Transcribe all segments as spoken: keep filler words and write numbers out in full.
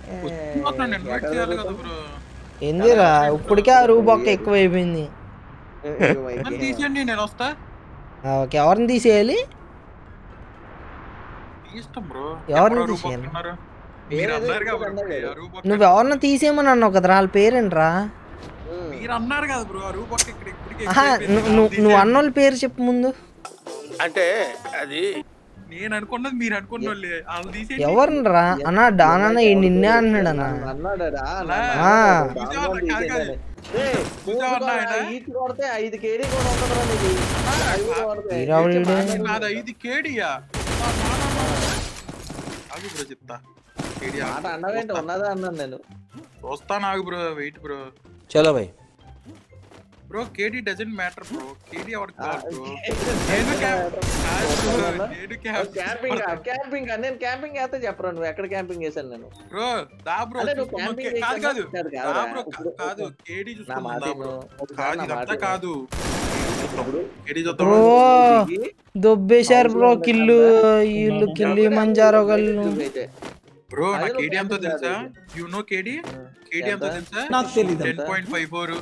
ఏందిరా ఇప్పటికే ఆ రూ బొక్క ఎక్కువ అయిపోయింది. ఓకే ఎవరిని తీసేయాలి? ఎవరిని తీసేయాలి? నువ్వు ఎవరిని తీసేయమని అన్నావు కదరా, వాళ్ళ పేరేంట్రా? నువ్వు అన్నోళ్ళ పేరు చెప్పు ముందు. అంటే అది నేను అనుకున్నది మీరు అనుకున్న ఎవరినరా అన్నా? డానా నిన్నే అంటున్నాడు అన్న. చూస్తాను ఆగు బ్రో, వెయిట్ బ్రో. చలో భయ్ bro KD doesn't matter bro, KD ఎవరికి కాదు బ్రో. నేను క్యాంపింగ్ క్యాంపింగ్ నేను క్యాంపింగ్ చేస్తే చెప్పరా నువ్వు ఎక్కడ క్యాంపింగ్ చేశాను నేను బ్రో. దా బ్రో కాదు కాదు దా బ్రో కాదు కేడీ చూసుకుందా బ్రో, కాదు ఇదంతా కాదు కేడీ చూద్దాం. దొబ్బేశారు బ్రో కిల్లు, ఇల్లు కిల్లి మంజారో గల్లు. బ్రో నా కేడీ ఎంతో తెలుసా? యు నో కేడీ కేడీ ఎంతో తెలుసా? నాకు తెలీదు. Ten point five four.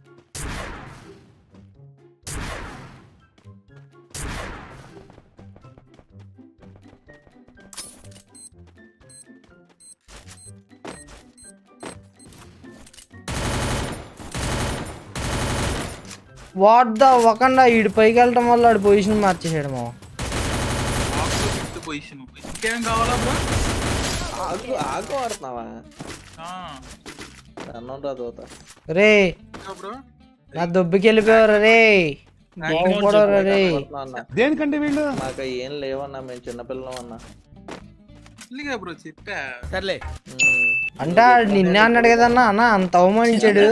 What the Wakanda ఈడు పైకి వెళ్ళటం వల్ల ఆడి పొజిషన్ మార్చేసాడు మా. పొజిషన్ ఇంకేం కావాలా బ్రో? ఆగు ఆగు ఆడుతున్నావా? రే నా దొబ్బికి వెళ్ళిపోయారు రే, బాగుపడరు రే. దేనికంటే వీళ్ళు మాకు ఏం లేవన్నా, మేము చిన్నపిల్లం అన్నా. బ్రో చెప్పా సర్లే అంటే నిన్నే అన్నాడు కదన్నా అన్న, అంత అవమానించాడు.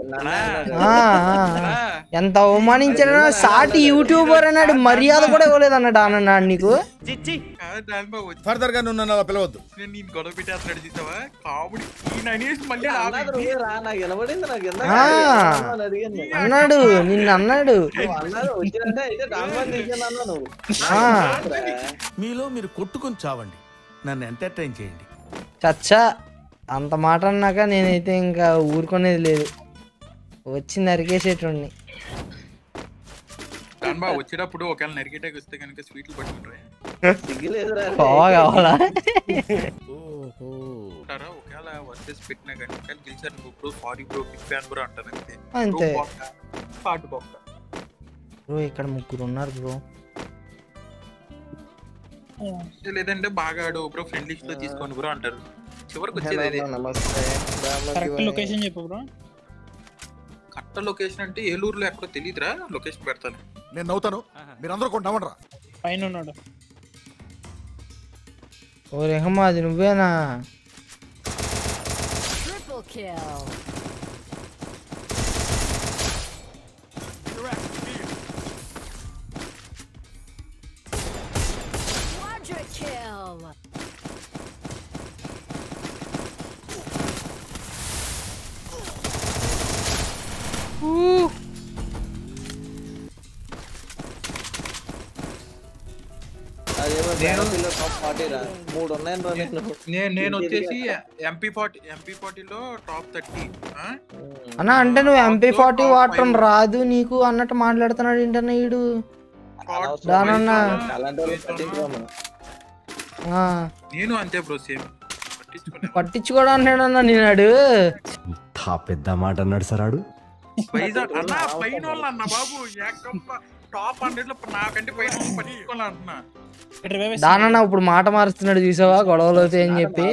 ఎంత అవమానించాడు, సాటి యూట్యూబర్ అన్నాడు, మర్యాద కూడా ఇవ్వలేదు అన్నాడు అన్నాడు నీకు. ఫర్దర్ గా నువ్వు నన్ను అలా పిలవద్దు. నేను గొడవ పెట్టేస్తున్నాడు చూసావా కామెడీ అన్నాడు, నిన్ను అన్నాడు. మీలో మీరు కొట్టుకొని చావండి, నన్ను ఎంటర్టైన్ చేయండి. చచ్చా అంత మాట అన్నాక నేనైతే ఇంకా ఊరుకునేది లేదు, వచ్చి నరికేసేటోడిని. వచ్చేటప్పుడు ఒకవేళ నరికేటకి వస్తే కనుక స్వీట్లు పట్టుకుంటారా? కావాలా ఒకవేళ వర్సెస్ పెట్టినా కనుక గెలిచారు bro, sorry bro, big fan bro అంటాను అంతే. అంతే పాటు బొక్క బ్రో. ఇక్కడ ముగ్గురు ఉన్నారు బ్రో. లేదంటే బాగా ఆడు బ్రో, ఫ్రెండ్ లిస్ట్ లో తీసుకోండి బ్రో అంటారు. చివరికి వచ్చేది లొకేషన్ చెప్పు బ్రో. కరెక్ట్ లొకేషన్ అంటే ఏలూరులో ఎక్కడో తెలియదురా, లొకేషన్ పెడతాను. నేను నవ్వుతాను, మీరు అందరూ కొంట నవ్వండిరా. పైన ఉన్నాడు. ఓ రెహమా అది నువ్వేనా? నేను వచ్చేసి ఎంపీ ఫార్టీ ఎంపీ ఫార్టీలో టాప్ థర్టీ అన్నా. అంటే నువ్వు ఎంపీ ఫార్టీ వాడటం రాదు నీకు అన్నట్టు మాట్లాడుతున్నాడు ఏంటన్నా ఈడు. దానన్నా నేను అంతే బ్రో, సేమ్ పట్టించుకోవడం అన్నాడన్నా నేనాడు. పెద్ద మాట అన్నాడు సార్ ఆడు. అన్న పైన వాళ్ళు అన్న బాబు టాప్ హండ్రెడ్ లో నాకంటే పైన పట్టించుకోవాలి అంటున్నా. దానన్నా ఇప్పుడు మాట మారుస్తున్నాడు చూసావా గొడవలు అవుతాయి అని చెప్పి.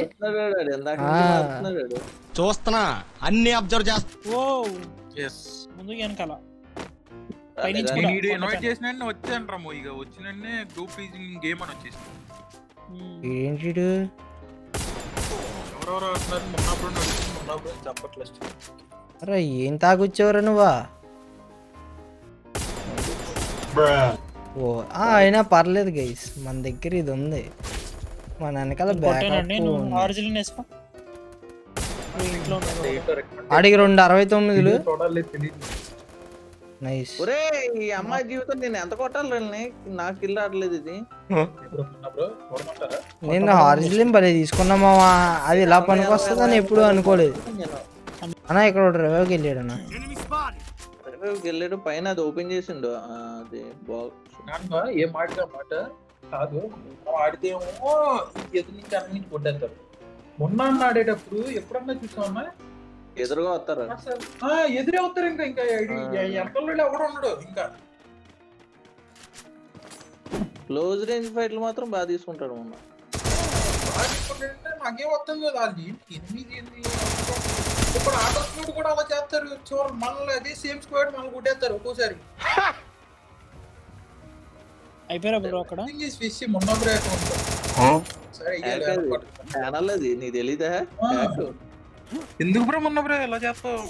చూస్తున్నా అన్ని అబ్జర్వ్ చేస్తా. ముందుకు వెనకాల ఇన్వైట్ చేసిన వచ్చాను రాము, ఇక వచ్చిన గ్రూప్ గేమ్ అని వచ్చేసి ఏంటి ఎవరెవరు వస్తున్నారు మొన్నప్పుడు మొన్నప్పుడు చెప్పట్లేదు. అరే ఏం తాగొచ్చేవరా నువ్వా? ఓ అయినా పర్లేదు గైస్, మన దగ్గర ఇది ఉంది, మన వెనకాల ఆడికి రెండు అరవై తొమ్మిదిలు. నైస్. ఈ అమ్మాయి జీవితం నేను ఎంత కొట్టాలి, నాకు కిల్ ఆడలేదు ఇది. నేను హారిజిలిం భలే తీసుకున్నా మావా, అది ఇలా పనికి వస్తుందని ఎప్పుడు అనుకోలేదు అన్న. ఇక్కడ రివైవ్కి వెళ్ళాడు అన్న, రివైవ్కి వెళ్ళాడు పైన, అది ఓపెన్ చేసిండు ఆ, అది బాక్స్. ఏం మాట మాట కాదు, ఆడితే ఏమో ఎదురు నుంచి అన్ని నుంచి కొట్టేస్తారు. మొన్న ఆడేటప్పుడు ఎప్పుడన్నా చూసామన్నా ఎదురుగా వస్తారు, ఎదురే వస్తారు. ఇంకా ఇంకా ఎంతలో ఎవడు ఉండడు. ఇంకా క్లోజ్ రేంజ్ ఫైట్లు మాత్రం బాగా తీసుకుంటాడు మొన్న. నాకేం వస్తుంది కదా అది ఎనిమిది ఎనిమిది ఇప్పుడు ఆటో స్క్వాడ్ కూడా అలా చేస్తారు. చివరి మనల్ని అదే సేమ్ స్క్వాడ్ మనల్ని కొట్టేస్తారు ఒక్కోసారి. అయిపోయారా బ్రో అక్కడ? ఫిష్ మొన్న బ్రేక్ ఛానల్ అది నీకు తెలీదా? ఎందుకు బ్రో మొన్న బ్రో ఎలా చేస్తావు?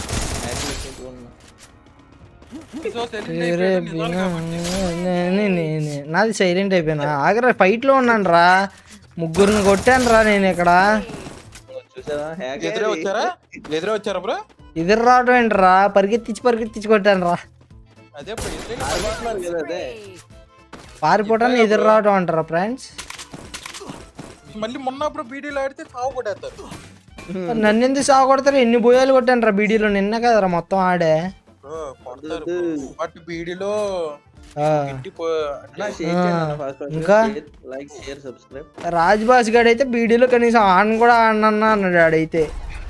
నాది సైలెంట్ అయిపోయినా. ఆగరా, ఫైట్ లో ఉన్నాను రా, ముగ్గురిని కొట్టాను రా నేను ఇక్కడ. ఎదురే వచ్చారా? ఎదురే వచ్చారా బ్రో? ఎదురు రావడం ఏంట్రా, పరిగెత్తించి పరిగెత్తించి కొట్టాను రా. అదే పారిపోవటాన్ని ఎదురు రావడం అంటారా ఫ్రెండ్స్? మళ్ళీ మొన్న బ్రో బీడీలో ఆడితే చావు కొట్టేస్తారు. నన్ను ఎందుకు సాగు కొడతారు? ఎన్ని బోయాలు కొట్టాను రా బీడీలో, నిన్న కదరా మొత్తం ఆడే. బీడీలో ఇంకా రాజ్ బాస్ గాడు అయితే బీడీలో కనీసం ఆన్ కూడా ఆడనన్నా అన్నాడు ఆడైతే.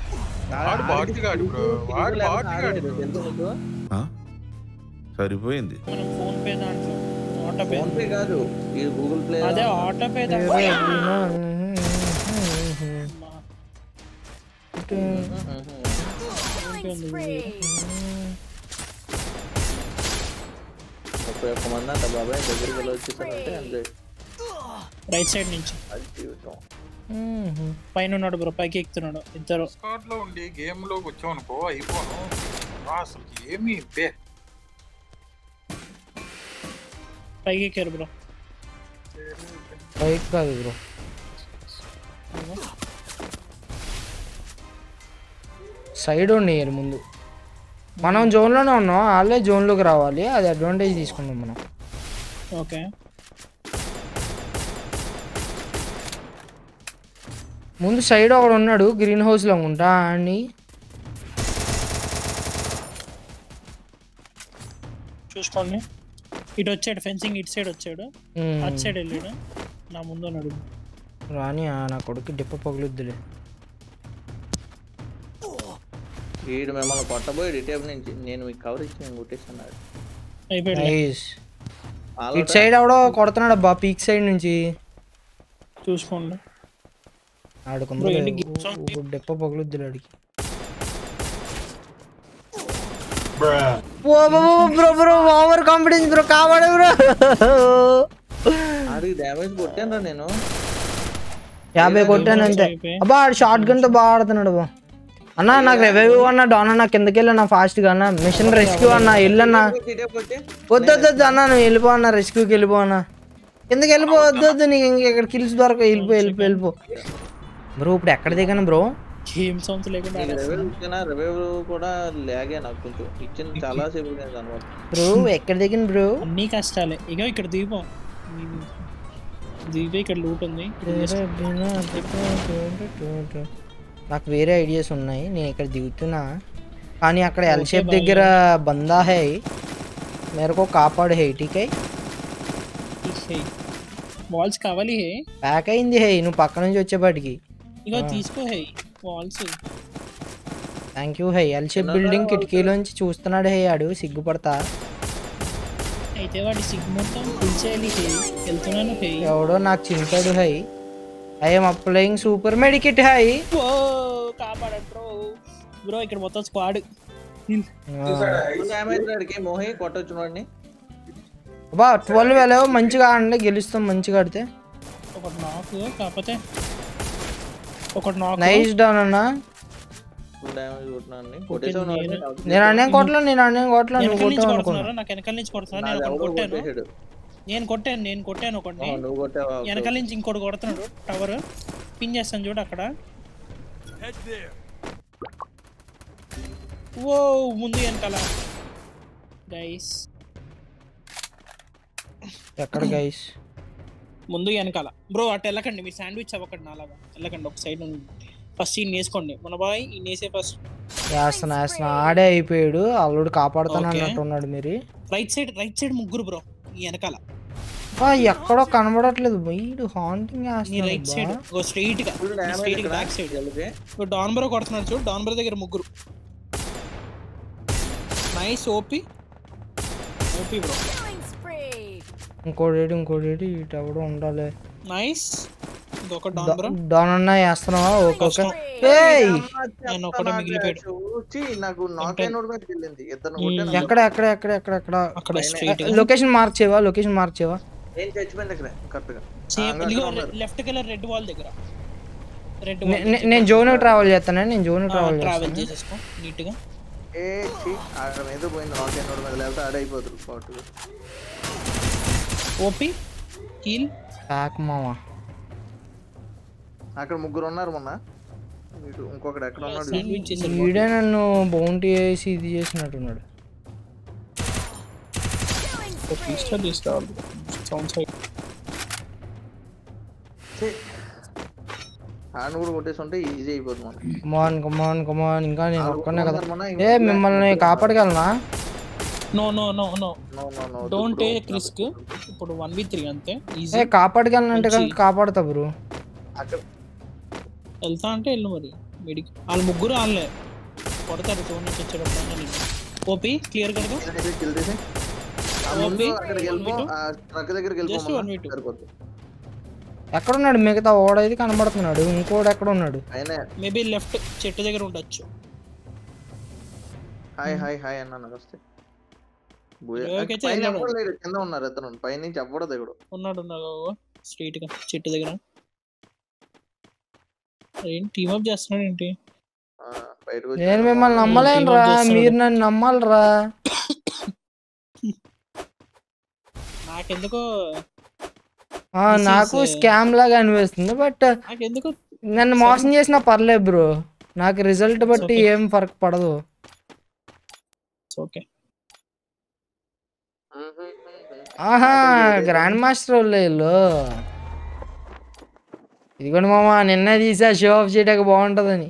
సరిపోయింది. ఫోన్ పే దాంట్లో ఆటో పే, ఫోన్ పే కాదు ఇది గూగుల్ ప్లే. అదే ఆటో పే దాంట్లో ఒక్క మంది అంట బాబాయ్ దగ్గరికి వెళ్ళి వచ్చేసానంటే అంతే. రైట్ సైడ్ నుంచి పైన ఉన్నాడు బ్రో, పైకి ఎక్కుతున్నాడు ఇద్దరు. స్క్వాడ్ లో ఉండి గేమ్ లోకి వచ్చావు అనుకో అయిపోను అసలు ఏమి. పైకి ఎక్కారు బ్రో. పైకి కాదు బ్రో, సైడ్ ఉండేయారు ముందు. మనం జోన్లోనే ఉన్నాం, వాళ్ళే జోన్లోకి రావాలి, అది అడ్వాంటేజ్ తీసుకున్నాం మనం. ఓకే ముందు సైడ్ ఒకడు ఉన్నాడు గ్రీన్ హౌస్లో ఉంటా అని చూసుకోండి. ఇటు వచ్చాడు ఫెన్సింగ్, ఇటు సైడ్ వచ్చాడు, అటు సైడ్ వెళ్ళాడు, నా ముందు ఉన్నాడు. రాని నా కొడుకు డిప్ప పగులుద్దులే. వీడు మిమ్మల్ని కొట్టబోయి రిటేబ్ నుంచి నేను మీకు కవర్ ఇచ్చి నేను కొట్టేస్తున్నాడు. ఇటు సైడ్ ఎవడో కొడుతున్నాడు అబ్బా, పీక్ సైడ్ నుంచి. చూసుకోండి ఆడుకుందా డిప్ప పగులుద్దులే ఆడికి. Bro bro over confidence bro, కావాడే బ్రో. అది డ్యామేజ్ కొట్టాను నేను, యాభై కొట్టాను అంతే. అబ్బా షార్ట్ గన్ తో బాగా ఆడుతున్నాడు బా. అన్నా నాకు రివైవ్ అన్న, డాన్ అన్న కిందకి వెళ్ళన్నా ఫాస్ట్ గా అన్న, మిషన్ రెస్క్యూ అన్న వెళ్ళన్నా. వద్దు వద్దు అన్న, నువ్వు వెళ్ళిపో అన్న, రెస్క్యూకి వెళ్ళిపో అన్న, కిందకి వెళ్ళిపో. వద్దు వద్దు నీకు ఇంకెక్కడ కిల్స్ దొరక, వెళ్ళిపో వెళ్ళిపో వెళ్ళిపో బ్రో. ఇప్పుడు ఎక్కడ దిగాను బ్రో? గేమ్ సౌండ్స్ లేకుండా రివైవ్ కూడా లాగే నాకు కొంచెం ఇచ్చింది చాలా సేపు అనమాట బ్రో. ఎక్కడ దిగిన బ్రో? అన్ని కష్టాలే. ఇగో ఇక్కడ దీపం, దీపం ఇక్కడ లూట్ ఉంది. నాకు వేరే ఐడియాస్ ఉన్నాయి, నేను ఇక్కడ దిగుతున్నా కానీ అక్కడ ఎల్ షేప్ దగ్గర బందా హై, మేరకు కాపాడు హై. టీకే వాల్స్ కావాలి హే, ప్యాక్ అయింది హై నువ్వు పక్క నుంచి వచ్చేపాటికి. ఇగో తీసుకో హై వాల్స్. థ్యాంక్ యూ హై. ఎల్ షేప్ బిల్డింగ్ కిటికీలోంచి చూస్తున్నాడు హై, ఆడు సిగ్గుపడతా. అయితే వాడి సిగ్గు మొత్తం పిలిచేయాలి హై. వెళ్తున్నాను హై. ఎవడో నాకు చింతాడు హై. ఐఎమ్ అప్లయింగ్ సూపర్ మెడికిట్ హై. ఓ కాపాడు బ్రో. బ్రో ఇక్కడ మొత్తం స్క్వాడ్. మోహి కొట్టొచ్చు వాడిని. బా ట్వెల్వ్ వెళ్ళావు, మంచిగా ఆడండి, గెలుస్తాం మంచిగా ఆడితే. ఒకటి నాకు కాకపోతే ఒకటి నాకు నైస్ డౌన్ అన్న. నేను అన్నేం కొట్టలే, నేను అన్నేం కొట్టలే, నువ్వు కొట్టావు అనుకున్నా. నాకు వెనకాల నుంచి కొడుతున్నా, నేను ఒకటి కొట్టాను నేను కొట్టాను నేను కొట్టాను ఒకటి. వెనకాల నుంచి ఇంకోటి కొడుతున్నాడు టవర్. పిన్ చేస్తాను చూడు అక్కడ. ఓ ముందు వెనకాల గైస్. ఎక్కడ గైస్? ముందు వెనకాల బ్రో అటు వెళ్ళకండి, మీరు శాండ్విచ్ అవ్వకండి నాలాగా వెళ్ళకండి, ఒక సైడ్ ఫస్ట్ ఈయన వేసుకోండి మన బాయ్, ఈయన వేసే ఫస్ట్. వేస్తున్నా వేస్తున్నా ఆడే అయిపోయాడు, అల్లుడు కాపాడుతాను అన్నట్టున్నాడు. మీరు రైట్ సైడ్ రైట్ సైడ్ ముగ్గురు బ్రో ఈ వెనకాల. ఎక్కడో కనబడట్లేదు వీడు హాంటింగ్ రైట్ సైడ్ స్ట్రైట్ గా స్ట్రైట్ గా బ్యాక్ సైడ్ డాన్ బ్రో కొడుతున్నాడు చూడు, డాన్ బ్రో దగ్గర ముగ్గురు. Nice OP OP bro. ఇంకోటి ఇంకోటి ఇటు ఎవడో ఉండాలి. నైస్ ఇంకొక డాన్ బ్రో. డాన్ అన్నా వేస్తున్నావా? Okay okay. నేను ఒకటే మిగిలిపోయాడు. ఎక్కడ ఎక్కడ ఎక్కడ ఎక్కడ ఎక్కడ లొకేషన్ మార్క్ చేయవా? లొకేషన్ మార్క్ చేయవా? లెఫ్ట్ కలర్ రెడ్ వాల్ దగ్గర. రెడ్ నేను జోన్ ట్రావెల్ చేస్తాను, నేను జోన్ ట్రావెల్ ట్రావెల్ చేసేసుకో నీట్ గా. ఏ చి ఆడ మీద పోయింది నాకే నోడ్ మీద లేకపోతే ఆడ అయిపోతుంది స్పాట్. ఓపీ కిల్ బ్యాక్ మావా. అక్కడ ముగ్గురు ఉన్నారు మొన్న, వీడు ఇంకొకడు ఎక్కడ ఉన్నాడు? వీడే నన్ను బౌంటీ చేసి ఇది చేసినట్టున్నాడు. ఆడ కూడా కొట్టేసి ఉంటే ఈజీ అయిపోతుంది. కమాన్ కమాన్ కమాన్. ఇంకా నేను ఒక్కనే కదా. ఏ మిమ్మల్ని కాపాడగలనా? No no no no don't take risk. ఇప్పుడు వన్ వి త్రీ అంతే ఈజీ. ఏ కాపాడగలనంటే కనుక కాపాడతా బ్రో. అక్కడ వెళ్తా అంటే వెళ్ళు మరి. మెడిక్ వాళ్ళు ముగ్గురు వాళ్ళే కొడతారు జోన్ నుంచి వచ్చేటప్పుడు. ఓపీ క్లియర్ కడగా కిల్ చేసి ఆ ముందు అక్కడికి వెళ్ళిపో, ఆ ట్రక్ దగ్గరికి వెళ్ళిపో. సరిపోతుంది. ఎక్కడ ఉన్నాడు మిగతా ఓడైతే కనబడుతున్నాడు, ఇంకోడు ఎక్కడ ఉన్నాడు? మేబీ లెఫ్ట్ చెట్టు దగ్గర ఉండొచ్చు. హాయ్ హాయ్ హాయ్ అన్న నాకు వస్తే కింద ఉన్నారు ఇతను, పై నుంచి అవ్వడు దగ్గర ఉన్నాడు. ఉన్నాడు స్ట్రైట్ గా చెట్టు దగ్గర. ఏంటి టీమ్ అప్ చేస్తున్నాడు ఏంటి? నేను మిమ్మల్ని నమ్మలేను రా, మీరు నన్ను నమ్మాలరా. నాకెందుకో నాకు స్కామ్ లాగా అనిపిస్తుంది, బట్ నాకెందుకు నన్ను మోసం చేసినా పర్లేదు బ్రో, నాకు రిజల్ట్ బట్టి ఏం ఫరక్ పడదు. ఓకే ఆహా గ్రాండ్ మాస్టర్ వాళ్ళు ఇదిగోండి మామ, నిన్న తీసా షో ఆఫ్ చేయడానికి బాగుంటదని.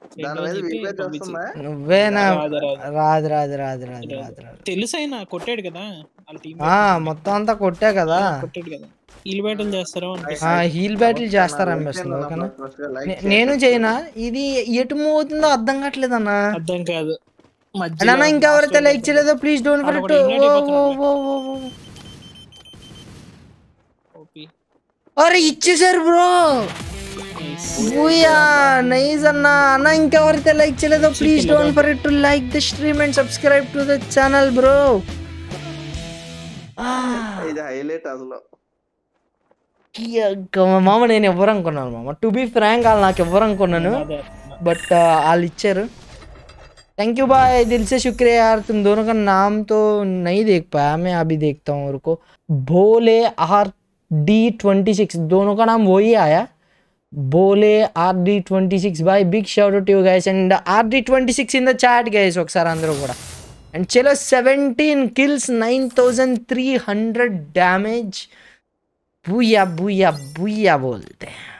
నువ్వేనా? రాదు రాదు రాదు రాదు రాదు రాదు తెలుసైనా కొట్టాడు కదా, మొత్తం అంతా కొట్టా కదా. కొట్టాడు కదా. హీల్ బ్యాటిల్ చేస్తారా? హీల్ బ్యాటిల్ చేస్తారా అనిపిస్తుంది. ఓకేనా నేను చేయనా? ఇది ఎటు మూవ్ అవుతుందో అర్థం కావట్లేదు అన్న. అర్థం కాదు అన్న. ఇంకెవరైతే లైక్ చేయలేదో ప్లీజ్ డోంట్ ఫర్గెట్. అరే ఇచ్చేసారు బ్రో. బూయా నైస్ అన్న. అన్న ఇంకెవరైతే లైక్ చేయలేదో please don't forget to like the stream and subscribe to the channel bro. ఇది హైలైట్ అసలు. మామ నేను ఎవరు అనుకున్నాను మామ, టు బి ఫ్రాంక్ వాళ్ళు నాకు ఎవరు అనుకున్నాను, బట్ వాళ్ళు ఇచ్చారు. थैंक यू भाई, दिल से शुक्रिया यार, तुम दोनों का नाम तो नहीं देख पाया मैं, अभी देखता हूँ रुको. Bhole R D twenty six, दोनों का नाम वही आया, Bhole R D twenty six. भाई big shout out you guys and R D twenty six in the chat guys ఒకసారి అందరూ కూడా. అండ్ చలో seventeen kills, nine thousand three hundred damage. Booyah booyah booyah బోల్తే